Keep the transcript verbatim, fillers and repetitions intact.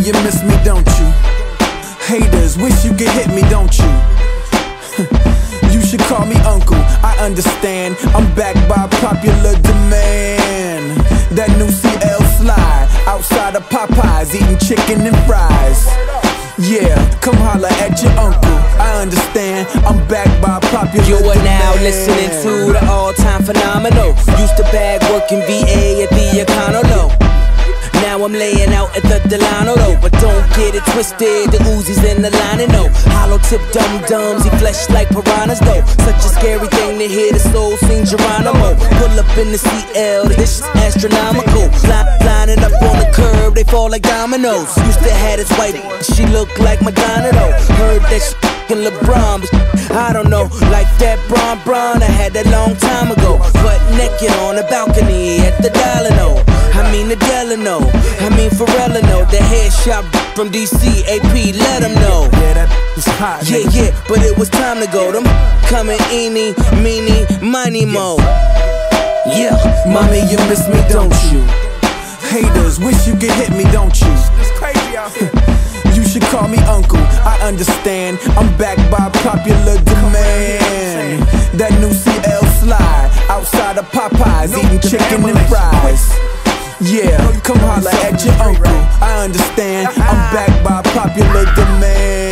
you miss me, don't you? Haters, wish you could hit me, don't you? You should call me uncle, I understand. I'm backed by popular demand. That new C L slide, outside of Popeyes, eating chicken and fries. Yeah, come holla at your uncle, I understand. I'm backed by popular You are demand. now listening to the all-time phenomenal. Used to bag working V A at the Econo. Now I'm laying out at the Delano though. But don't get it twisted, the Uzis in the line and no hollow tip dum-dums, he flesh like piranhas though. Such a scary thing to hear the soul sing Geronimo. Pull up in the C L, this shit's astronomical. Line, lining up on the curb, they fall like dominoes. Used to have this white, she looked like Madonna though. Heard that she f***ing LeBron, but I don't know. Like that Bron Bron, I had that long time ago. Butt naked on the balcony at the Delano. I mean the Delano, I mean Pharrellino. The headshot from D C, A P, let them know. Yeah, that was hot. Yeah, nigga. yeah, but it was time to go. Them coming eeny, meeny, miny, mo. Yeah, Mommy, you miss me, don't you? Haters, wish you could hit me, don't you? It's crazy out here. You should call me uncle, I understand. I'm backed by popular demand. That new C L slide, outside of Popeyes, eating chicken and fries. Yeah, come holla at your uncle, I understand. I'm backed by popular demand.